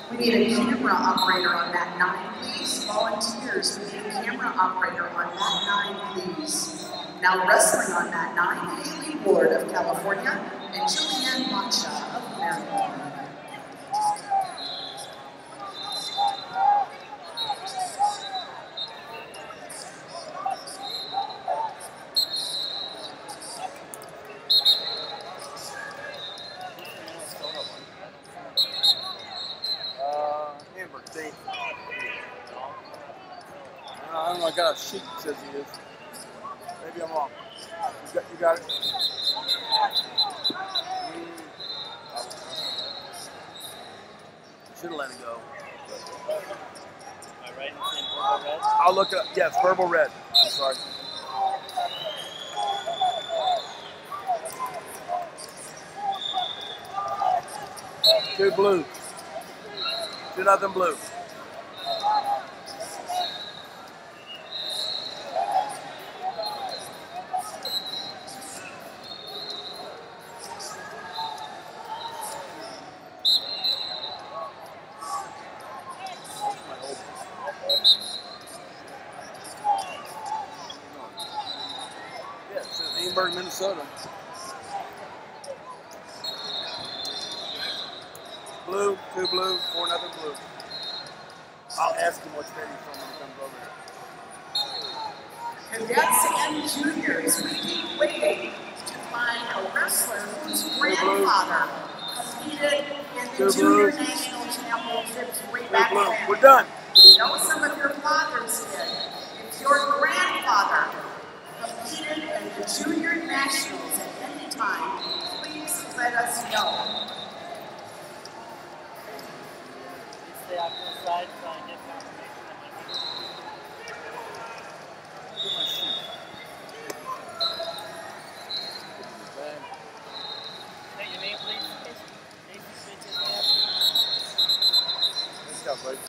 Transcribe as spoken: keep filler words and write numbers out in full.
We need a camera operator on that nine, please. Volunteers, we need a camera operator on that nine, please. Now wrestling on that nine, Haley Ward of California and Julianne Mancha of Maryland. I don't know, I got a sheet that says he is. Maybe I'm wrong. You got, you got it? Should have let it go. Am I right in saying purple red? I'll look it up. Yes, purple red. I'm sorry. Two blue. Two nothing blue. Yeah, it says Edinburgh, Minnesota. Blue, two blue, four nothing blue. I'll ask him what state he's from when he comes over here. Cadets and juniors, we keep waiting to find a wrestler whose grandfather competed in the Two Junior blue. National Championships way Two back blue. when. We're done. We know some of your fathers did. If your grandfather competed in the Junior Nationals at any time, please let us know. Stay off to the side so I get confirmation.